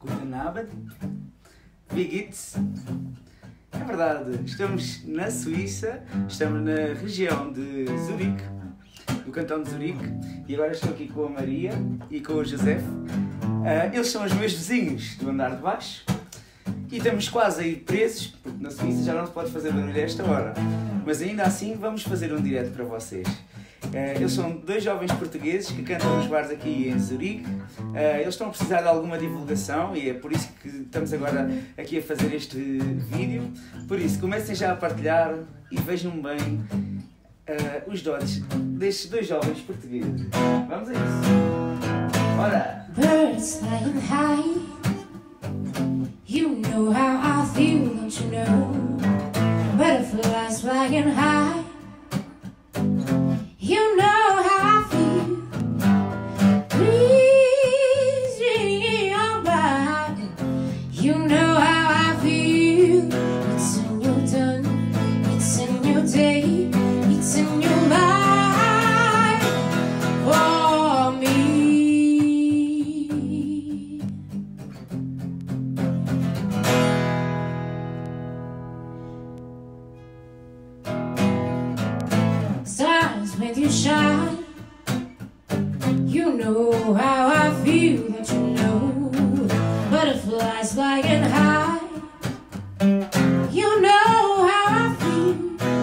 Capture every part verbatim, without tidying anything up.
Guten Abend, wie geht's? É verdade, estamos na Suíça, estamos na região de Zurique, do cantão de Zurique, e agora estou aqui com a Maria e com o José. Uh, eles são os meus vizinhos do andar de baixo e estamos quase aí presos, porque na Suíça já não se pode fazer barulho a esta hora, mas ainda assim vamos fazer um direto para vocês. Uh, eles são dois jovens portugueses que cantam nos bares aqui em Zurique. Uh, eles estão a precisar de alguma divulgação e é por isso que estamos agora aqui a fazer este vídeo. Por isso, comecem já a partilhar e vejam bem uh, os dotes destes dois jovens portugueses. Vamos a isso! Bora! Birds flying high, you know how I feel, don't you know? Butterflies flying high, you know how I feel. Breeze in your body, you know how I feel. It's in your done, it's in your day, it's in your life for me. Stars when you shine, you know how I feel, don't you know? Butterflies flying high, you know how I feel.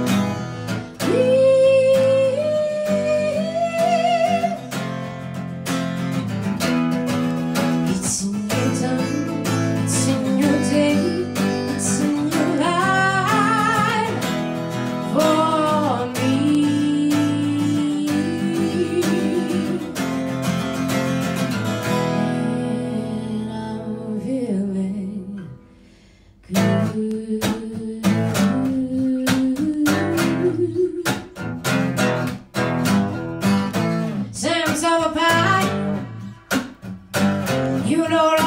It's in your tongue, it's in your day, it's in your life for me. And I'm feeling good. Sam's of a pie, you know.